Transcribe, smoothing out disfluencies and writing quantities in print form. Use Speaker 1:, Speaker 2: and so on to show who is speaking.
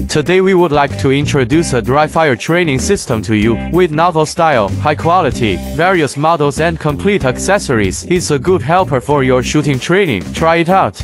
Speaker 1: Today we would like to introduce a dry fire training system to you, with novel style, high quality, various models and complete accessories. It's a good helper for your shooting training. Try it out.